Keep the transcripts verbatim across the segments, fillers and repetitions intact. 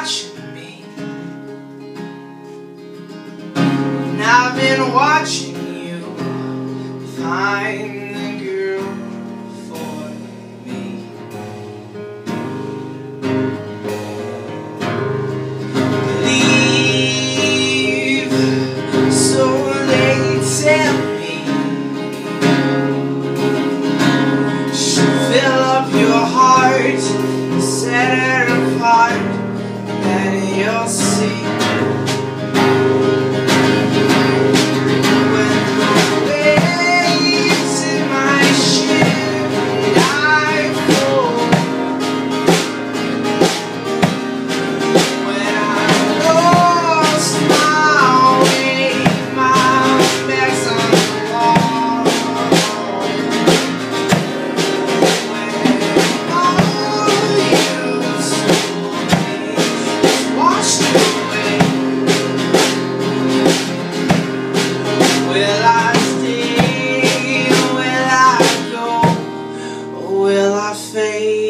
watching me, and I've been watching you find the girl for me. Leave, so they tell me, she'll fill up your heart, set it apart, then you'll see. When the waves in my ship dive full, when I lost my way, my back's on the wall, when all you washed away, will I stay, will I go, or will I fade?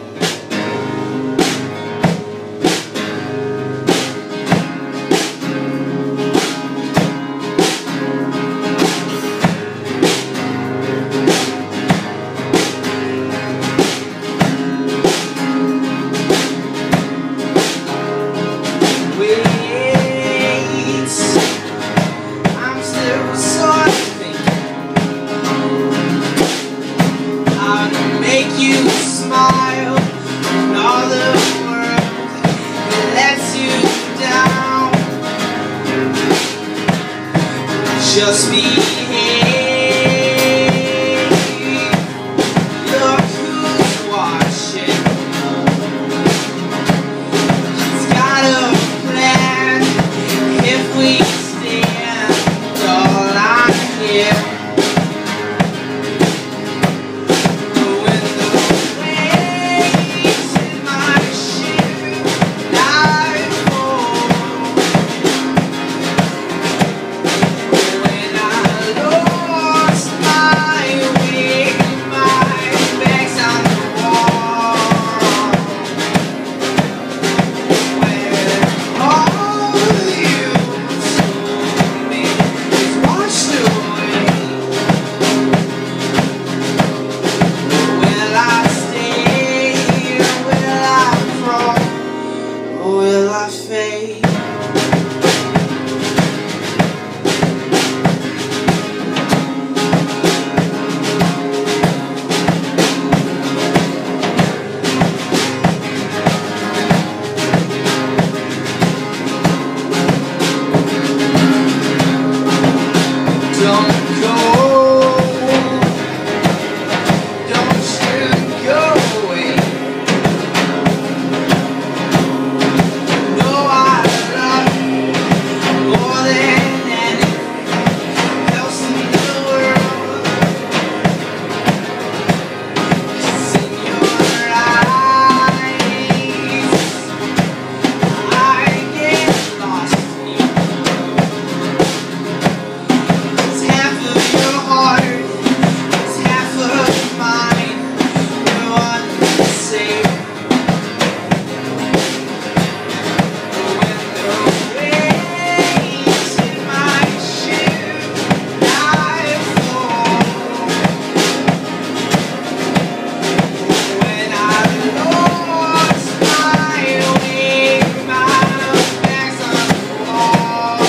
Wait, I'm still sort of thinking how to make you smile when all the world lets you down. Just behave, look who's watching. She's got a plan if we stand all on here. But when the waves in my ship dive full, when I lost my way, my back's on the wall, when all you told me is washed away, will I stay, will I crawl, or will I fade? Don't go, don't you go away. No, I love you more than anything else in the world. 'Cause in your eyes, I get lost in you. It's half of your heart, it's half of mine. We're one and the same. When the waves in my ship dive full, when I lost my way, my back's on the wall,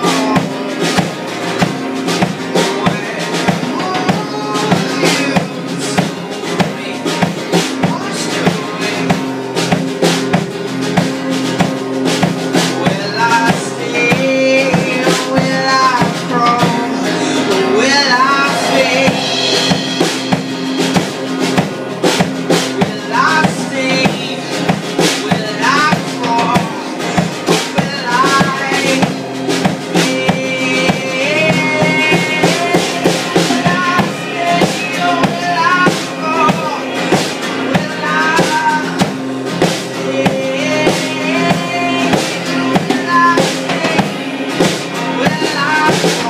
when all you told me washed away, will I stay, will I crawl, or will I fade? Will I stay, will I crawl, or will I fade? Will I stay, or will I crawl, will I fade? Will I stay, will I crawl?